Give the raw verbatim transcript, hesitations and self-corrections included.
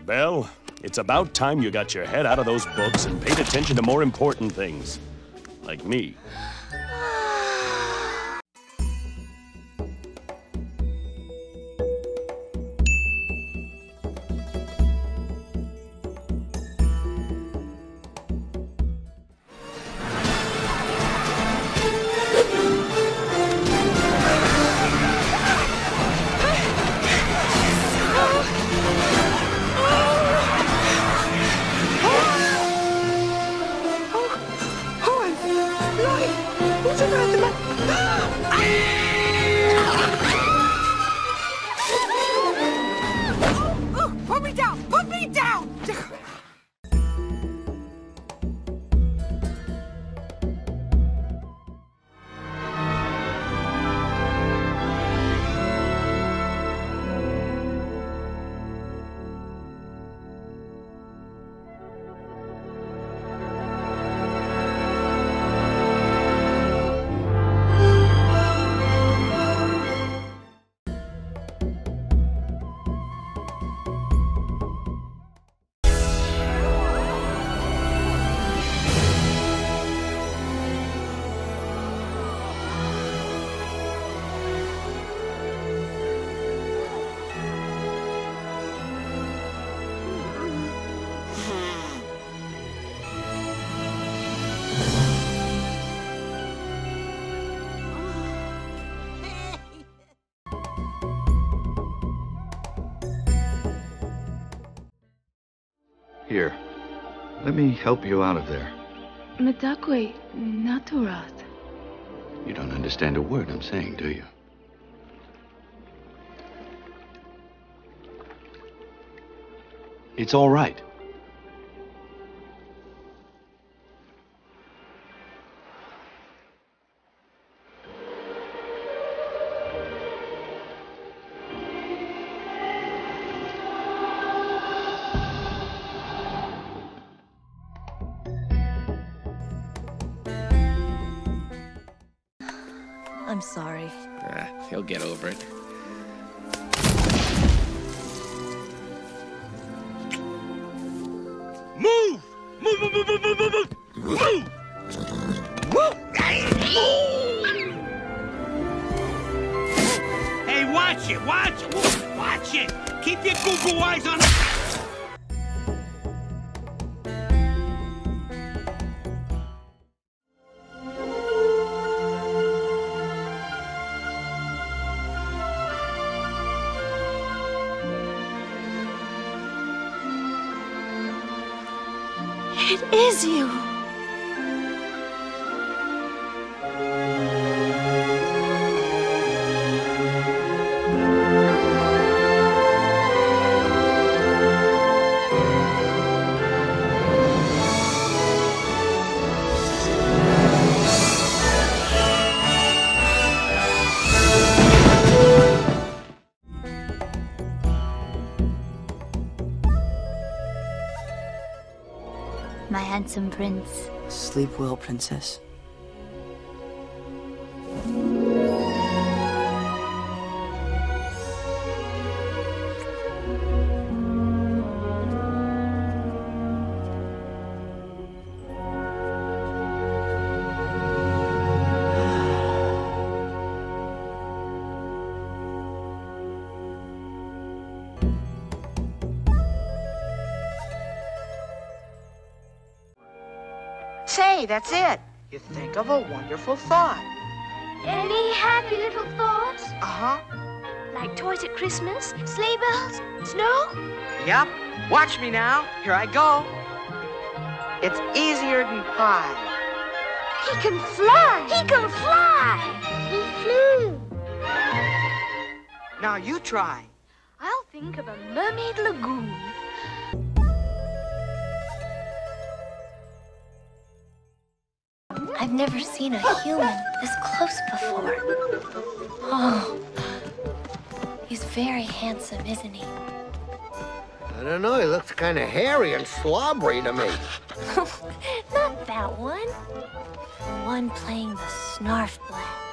Belle, it's about time you got your head out of those books and paid attention to more important things. Like me. Put me down! Put me down! Here, let me help you out of there. Medakwe naturat. You don't understand a word I'm saying, do you? It's all right. I'm sorry. Ah, he'll get over it. Move! Move, move, move, move, move, move, move! Move! Hey, watch it, watch it, watch it! Keep your goo-goo eyes on it! It is you. My handsome prince. Sleep well, princess. Say, that's it. You think of a wonderful thought. Any happy little thoughts? Uh-huh. Like toys at Christmas, sleigh bells, snow? Yep. Watch me now. Here I go. It's easier than pie. He can fly! He can fly! He flew! Now you try. I'll think of a mermaid lagoon. I've never seen a human this close before. Oh, he's very handsome, isn't he? I don't know, he looks kind of hairy and slobbery to me. Not that one. The one playing the snarf blast.